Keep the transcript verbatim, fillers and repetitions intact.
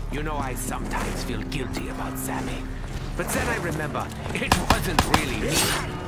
You know, I sometimes feel guilty about Sammy. But then I remember, it wasn't really me.